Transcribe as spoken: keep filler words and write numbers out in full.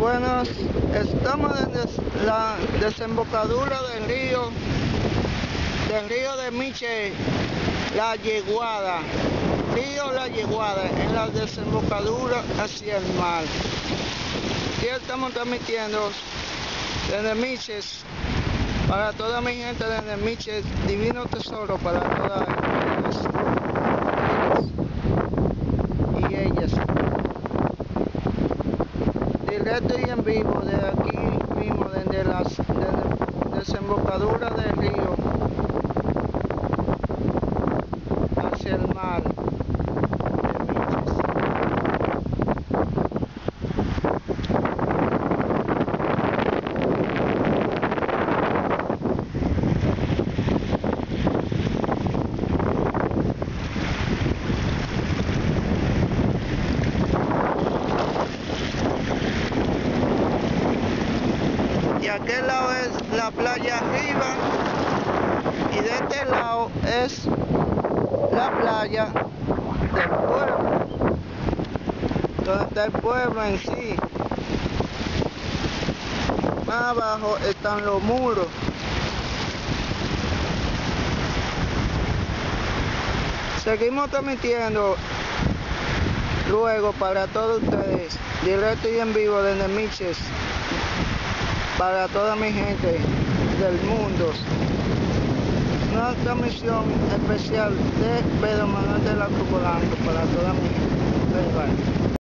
Buenos, estamos en des- la desembocadura del río, del río de Miche, La Yeguada, río La Yeguada, en la desembocadura hacia el mar. Aquí estamos transmitiendo desde Miches, para toda mi gente desde Miches, divino tesoro para todas ellas y ellas. Directo y en vivo de aquí mismo, desde la desembocadura del río hacia el mar de Miches. Y aquel lado es la playa arriba y de este lado es la playa del pueblo, donde está el pueblo en sí. Más abajo están los muros. Seguimos transmitiendo luego para todos ustedes, directo y en vivo desde Miches, para toda mi gente del mundo. Una transmisión especial de Pedro Manuel de la Cruz Blanco para toda mi gente. Bye, bye.